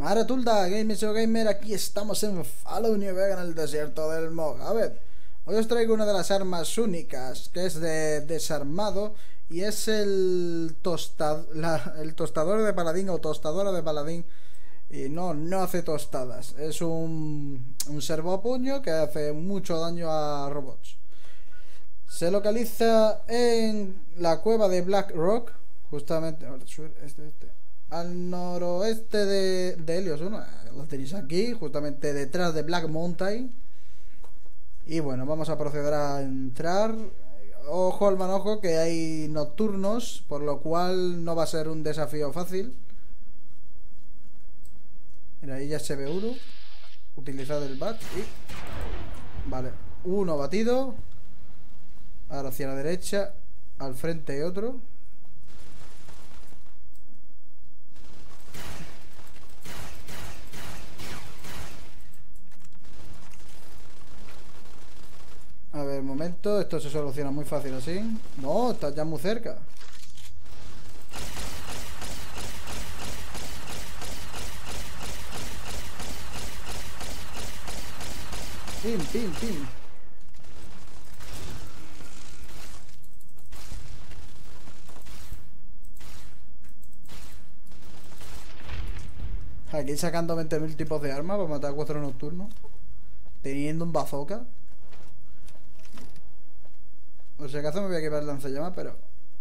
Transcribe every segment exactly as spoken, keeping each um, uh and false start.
Maratulda, Gamer Gamer, aquí estamos en Fallout New Vegas, en el desierto del Mog. A ver, hoy os traigo una de las armas únicas, que es de desarmado, y es el, tosta, la, el tostador de paladín o tostadora de paladín. Y no, no hace tostadas, es un, un servopuño que hace mucho daño a robots. Se localiza en la cueva de Black Rock, justamente este, este, al noroeste de, de Helios uno. Lo tenéis aquí, justamente detrás de Black Mountain. Y bueno, vamos a proceder a entrar. Ojo al manojo, que hay nocturnos, por lo cual no va a ser un desafío fácil. Mira, ahí ya se ve uno. Utilizad el bat y... Vale, uno batido. Ahora hacia la derecha. Al frente otro. A ver, un momento. Esto se soluciona muy fácil así. No, estás ya muy cerca. Pim, pim, pim. Aquí sacando veinte mil tipos de armas para matar a cuatro nocturnos. Teniendo un bazooka. O sea, acaso me voy a equipar el lanzallamas, pero...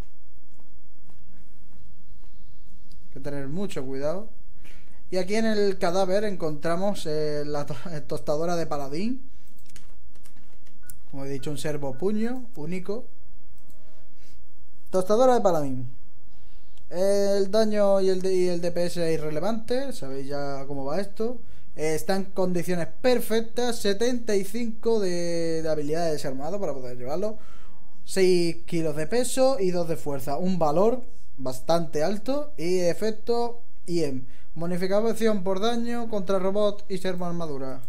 hay que tener mucho cuidado. Y aquí en el cadáver encontramos eh, la to tostadora de paladín. Como he dicho, un servopuño único. Tostadora de paladín. El daño y el, de, y el D P S es irrelevante. Sabéis ya cómo va esto. eh, Está en condiciones perfectas. setenta y cinco de, de habilidad de desarmado para poder llevarlo. seis kilos de peso y dos de fuerza. Un valor bastante alto. Y efecto I E M. Bonificación por daño contra robot y servo armadura.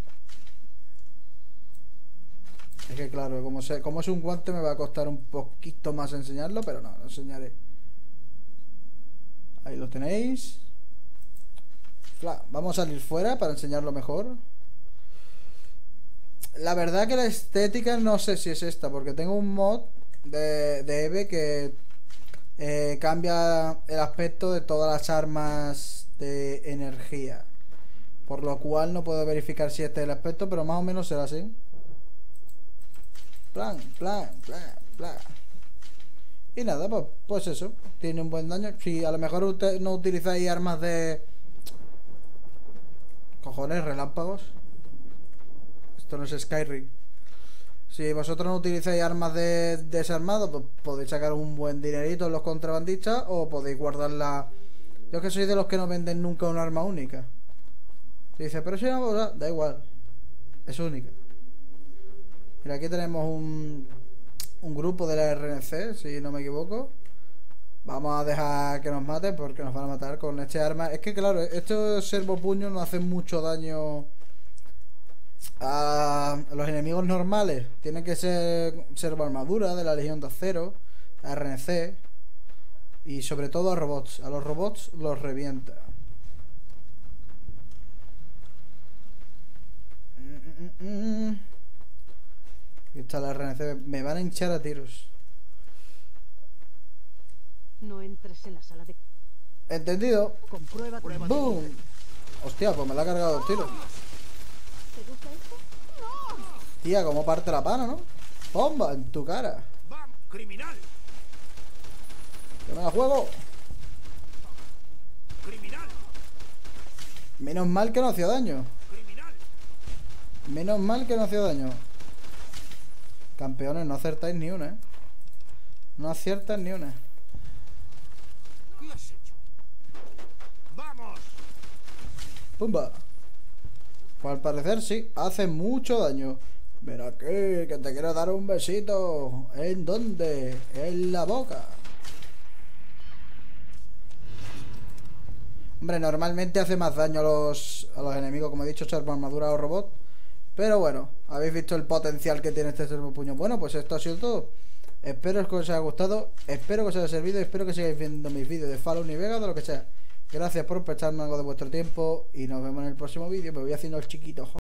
Es que claro, como, se, como es un guante me va a costar un poquito más enseñarlo, pero no, lo enseñaré. Ahí lo tenéis. Vamos a salir fuera para enseñarlo mejor. La verdad que la estética no sé si es esta, porque tengo un mod de, de Eve que eh, cambia el aspecto de todas las armas de energía, por lo cual no puedo verificar si este es el aspecto, pero más o menos será así. Plan, plan, plan, plan. Y nada, pues, pues eso, tiene un buen daño. Si a lo mejor usted no utilizáis armas de... cojones, relámpagos. Esto no es Skyrim. Si vosotros no utilizáis armas de desarmado, pues podéis sacar un buen dinerito en los contrabandistas, o podéis guardarla. Yo que soy de los que no venden nunca un arma única. Dice, pero si no, da igual. Es única. Mira, aquí tenemos un, un grupo de la R N C, si no me equivoco. Vamos a dejar que nos maten porque nos van a matar con este arma. Es que claro, estos servopuños no hacen mucho daño a los enemigos normales. Tienen que ser servo armadura de la Legión de Acero, R N C. Y sobre todo a robots. A los robots los revienta. Aquí está la R N C. Me van a hinchar a tiros. No entres en la sala de... Entendido. Comprueba. Boom. Hostia, pues me la ha cargado dos tiros. ¿Te gusta esto? ¡No! Tía, como parte la pana, ¿no? Bomba en tu cara. ¡Vamos, criminal! ¡Que me la juego! ¡Criminal! Menos mal que no hacía daño. ¡Criminal! Menos mal que no hacía daño. Campeones, no acertáis ni una, ¿eh? No aciertas ni una. ¿Qué has hecho? ¡Vamos! ¡Pumba! Pues al parecer sí, hace mucho daño. Ven aquí, que te quiero dar un besito. ¿En dónde? En la boca. Hombre, normalmente hace más daño a los, a los enemigos, como he dicho, servo armadura o robot. Pero bueno, habéis visto el potencial que tiene este servopuño. Bueno, pues esto ha sido todo. Espero que os haya gustado, espero que os haya servido, espero que sigáis viendo mis vídeos de Fallout New Vegas, de lo que sea. Gracias por prestarme algo de vuestro tiempo y nos vemos en el próximo vídeo. Me voy haciendo el chiquito.